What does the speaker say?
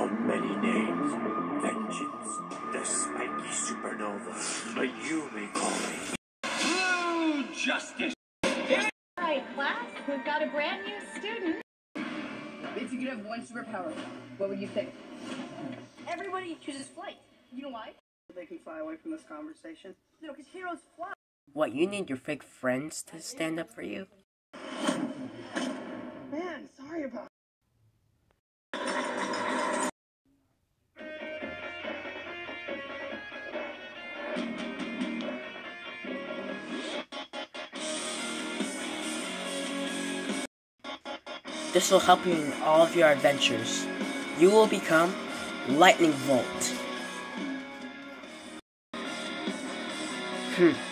on many names. Vengeance, the spiky supernova, but you may call me Blue Justice. Alright, class, we've got a brand new student. If you could have one superpower, what would you pick? Everybody chooses flight. You know why? They can fly away from this conversation. No, because heroes fly. What, you need your fake friends to stand up for you? Man, sorry about it. This will help you in all of your adventures. You will become Lightningvolt.